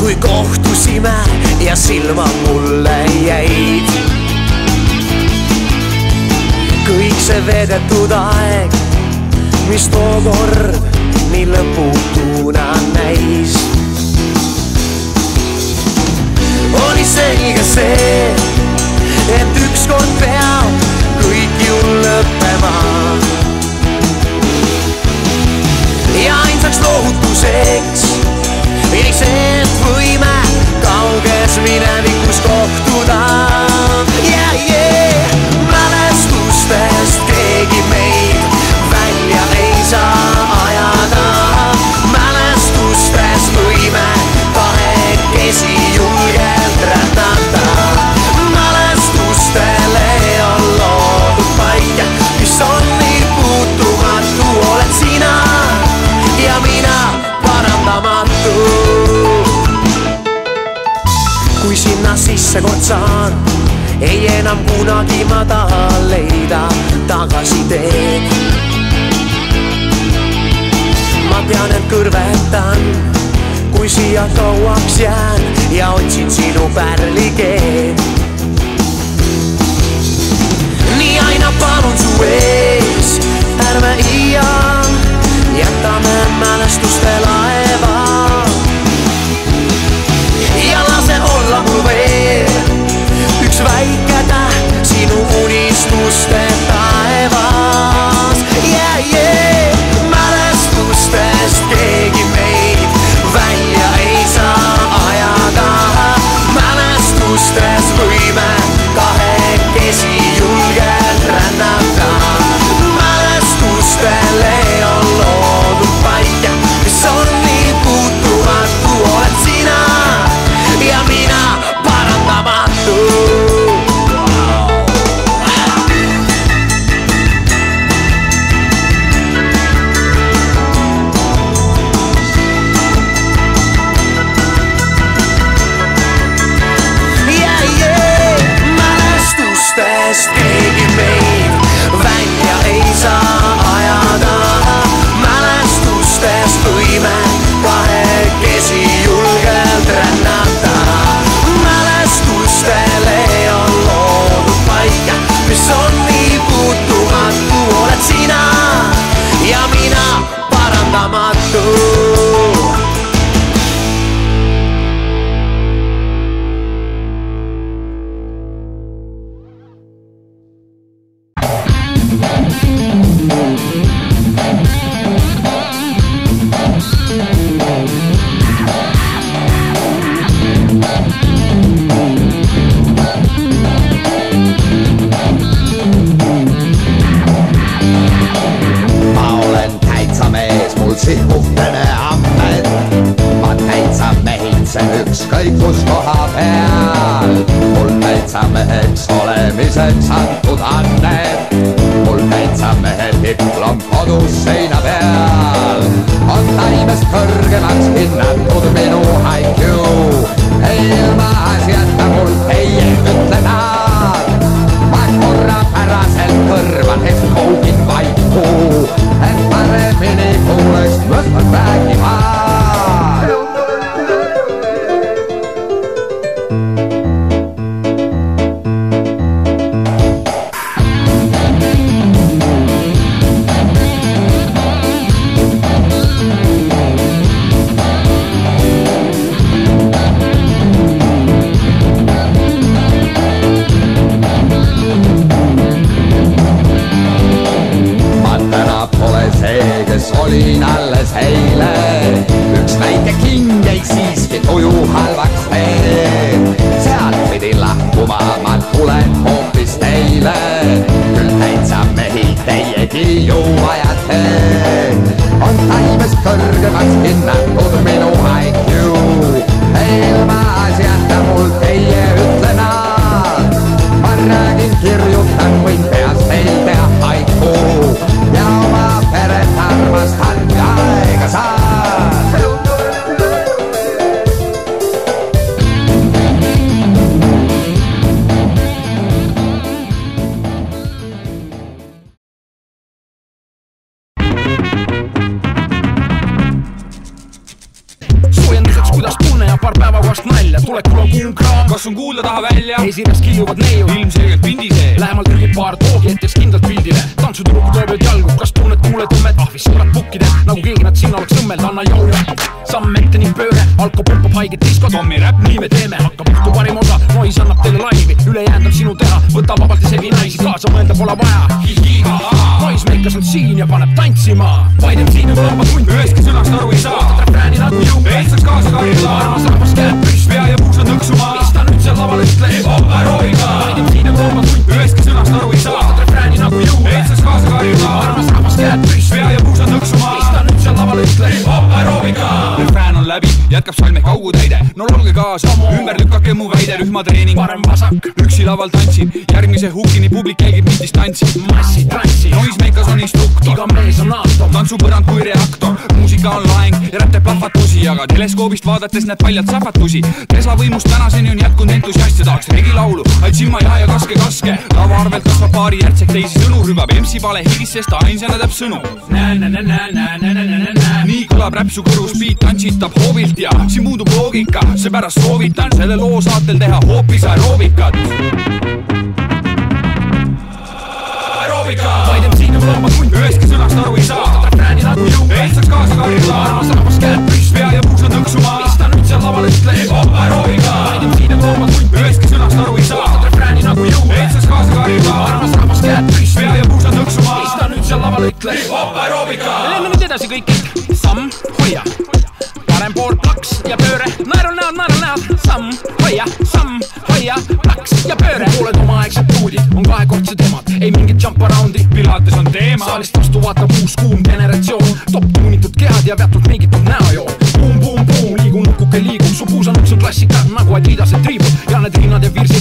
kui kohtusime ja silma mulle jäid. Kõik see veedetud aeg, mis tookord nii lõputuna näis. Oli selge see, et ükskord peab kõik ju lõppema. Ja ainsaks lohutuseks jäi see, et võime kauges minevikus kohtuda. Mälestustest keegi meid välja ei saa ajada. Mälestustest võime kahekesi julgelt rännata. Mälestustele on loodud paik, mis on nii puutumatu. Oled sina ja mina parandamatu. Kui sinna sisse kord saan, ei enam kunagi ma taha leida tagasi teed. Ma tean, et kõrvetan, kui siia kauaks jään ja otsin sinu pärlikeed. Nii aina palun su ees, ärme iial jätame mälestuste laeva. Ja lase olla mul veel üks väike täht sinu unistuste taevas. Mälestustest keegi meid välja ei saa ajada. Mälestustes võime kahekesi julgelt rännata. Mälestustele on loodud paik, mis on nii puutumatu. Oled sina ja mina parandamatu. Mälestustest keegi meid välja ei saa ajada. Mälestustest võime kahekesi julgelt rännata. Mälestustele on loodud paik, mis on nii puutumatu. Oled sina ja mina parandamatu. Sihuhtene ammed, ma täitsa mehitsen ükskõik kus koha peal. Mul täitsa meheks olemiseks antud anned. Mul täitsa mehe diplom kodus seina peal. On taimest kõrgemaks hinnatud minu IQ. Ilma asjata mul teie ütlenad. Ma korra päraselt kõrvades koogin vaiku, et paremini kuuleks mõtled räägima. Olin alles eile, üks väike king jäi siiski tuju halvaks veel. Sealt pidi lahkuma, ma tulen hoopis teile. Küll täitsa mehi teiegi ju vajate. On taimest kõrgemaks hinnatud minu IQ. Ilma asjata mul teie ütlenad. Ma räägin, kirjutan, võin peast teil teha haiku. Ja oma peret armastan ja aega saan. Soojenduseks kuidas tunne ja paar päeva kas on kuulda taha välja? Esires killuvad neiu, ilmselgelt pindisee. Lähemal trühib paar toogi, et teeks kindlalt pildile. Tantsutüdrukud lööbööd jalgu, kas tunned kuuletõmmed? Ahvis sõbrad pukkide, nagu keegi nad siin oleks õmmeld. Anna jau, samm ette ning pööre, alko pumpab haiget diskot. Tommi räpp, nii me teeme, hakkab õhtu parim osa. Nois annab teile laivi, ülejäänd on sinu teha. Võta vabalt ja segi naisi, kaasa mõelda pole vaja. Nois meikas on siin ja paneb tantsima. Vaid end siin on lambad hunt, üheski sõnast aru ei saa. Refrääni nagu jõu, ehtsaks kaasa karjuda. armas rahvas käed püss, pea ja puusad nõksuma. mis ta nüüd seal laval ütle? Hip-hop aeroobika. Vaid end siin on lambad hunt, üheski sõnast aru ei saa. refrääni nagu jõu, ehtsaks kaasa karjuda. armas rahvas käed püss, pea ja puusad nõksuma. mis ta nüüd seal laval ütle? Hip-hop aeroobika. Refrään on läbi, jätkab salm ehk augutäide. No laulge kaasa, ümber lükake mu väide, rühmatreening. Parem vasak, üksi laval tantsib, järgmise hukini publik jälgib mind distantsi. massi tantsi, Noismeikas on instruktor, iga mees on aatom. tantsupõrand kui reaktor. Muusika on laeng ja rätte plahvatusi, aga teleskoobist vaadates näeb paljalt sähvatusi. Tesla võimust tänaseni on jätkunud entusiast ja tahaks regilaulu, vaid silma ja kaske. Lava arvelt kasvab paari järtsek, teisi sõnu rüvab MC pale higis, sest ta ainsana teab sõnu. Nii kõlab räpsu kõrus, beat tantsitab hoovilt ja siin puudub loogika, seepärast soovitan selle loo saatel teha hoopis aeroobikat. Vaid end siin on lambad hunt, üheski sõnast aru ei saa. refrääni nagu jõu, ehtsaks kaasa karjuda. armas rahvas käed püss, pea ja puusad nõksuma. mis ta nüüd seal laval ütle? Hip-hop aeroobika. Vaid end siin on lambad hunt, üheski sõnast aru ei saa. refrääni nagu jõu, ehtsaks kaasa karjuda. armas rahvas käed püss, pea ja puusad nõksuma. mis ta nüüd seal laval ütle? Hip-hop aeroobika. Lemme nüüd edasi kõik, samm, hoia, parem pool plaks ja pööre, naerul näod, samm, hoia, plaks ja pööre. Pooled omaaegsed tuudid on kahekordsed emad, ei mingit jump aroundi. Pilates on teema, saalist vastu vaatab uus kuum generatsioon, top tuunitud kehad ja vätult meigitud näojoon. Boom, liigu nukuke liigub, su puusanuks on klassika nagu Adidased triibud ja need rinnad ja virsid